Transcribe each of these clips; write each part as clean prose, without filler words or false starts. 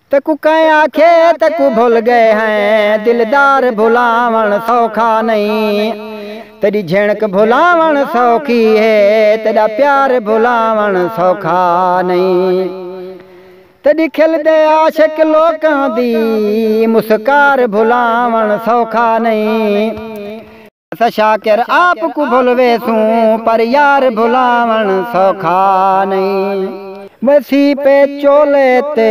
तकु कहीं आखे तकु भूल गए हैं, दिलदार भुलावण सौखा नहीं। तेरी झिणक भुलावण सौखी है, तेरा प्यार भुलावण सौखा नहीं। तेरी खिलदे आशिक लोकां दी मुस्कार भुलावण सौखा नहीं। असा शाकिर आप को भुलवे सूं, पर यार भुलावण सौखा नहीं। वसी पे चोले ते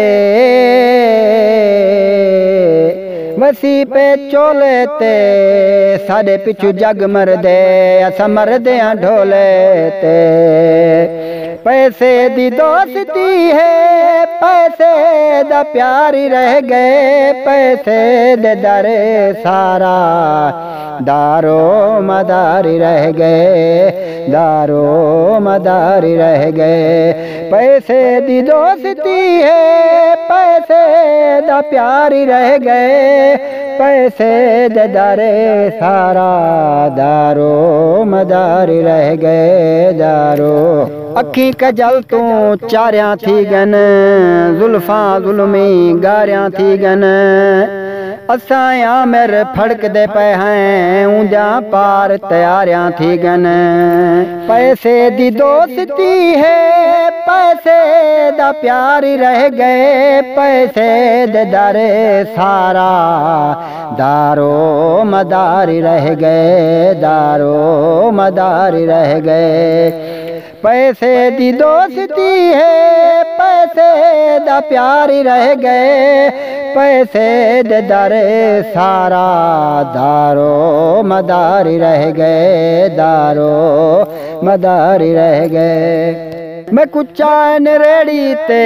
साडे पिछू जग मरदे, असा मरदे ढोले ते। पैसे दी दोस्ती है, पैसे दा प्यारी रह गए, पैसे दे दरे सारा दारो मदारी रह गए, दारो मदारी रह गए। पैसे दी दोस्ती है, पैसे दा प्यारी रह गए, पैसे दे दरे सारा दारो मदारी रह गए, दारो। अखी कजल तू चारियां थी गन, जुल्फा जुल्मी गारियां थी गन। असाया मेरे फड़क दे पे हैं, ऊंजा पार तैयारियां थी गन। पैसे दी दोस्ती है, पैसे दा प्यारी रह गए, पैसे दे दरे सारा दारो मदारी रह गए, दारो मदारी रह गए। पैसे दी दोस्ती है, पैसे दा प्यारी रह गए, पैसे दे दरे सारा दारो मदारी रह गए, दारो मदारी रह गए। मैं कुचा रेड़ी ते,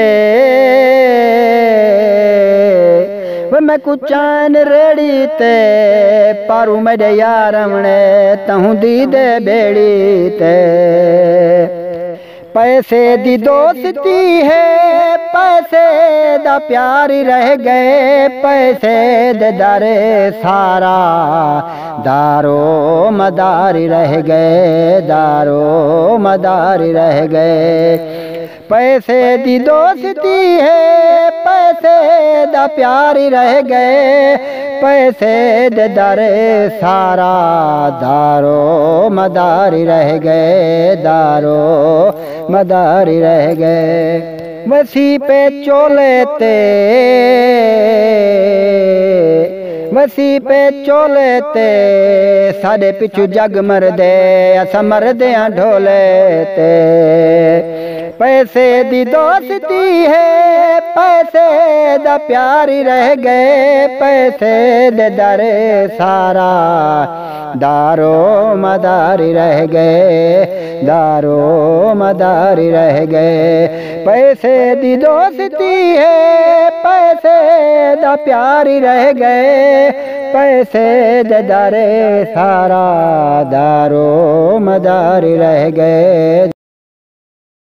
मैं कुचान रेड़ी ते, पारू मेरे यारमणे तहूं दी दे बेड़ी ते। पैसे दी दोस्ती है, पैसे दा प्यारी रह गए, पैसे दे दरे सारा दारो मदारी रह गए, दारो मदारी रह गए। पैसे दी दोस्ती है, पैसे दा प्यारी रह गए, पैसे दे दरे सारा दारो मदारी रह गए, दारो मदारी रह गए। वसी पे चोले ते, वसी पे चोले ते साडे पिछू जग मरदे, असा मरदे ढोले ते। पैसे दी दोस्ती है, पैसे दा प्यारी रह गए, पैसे दे दरे सारा दारो मदारी रह गए, दारो मदारी रह गए। पैसे दी दोस्ती है, पैसे दा प्यारी रह गए, पैसे दे दरे सारा दारो मदारी रह गए।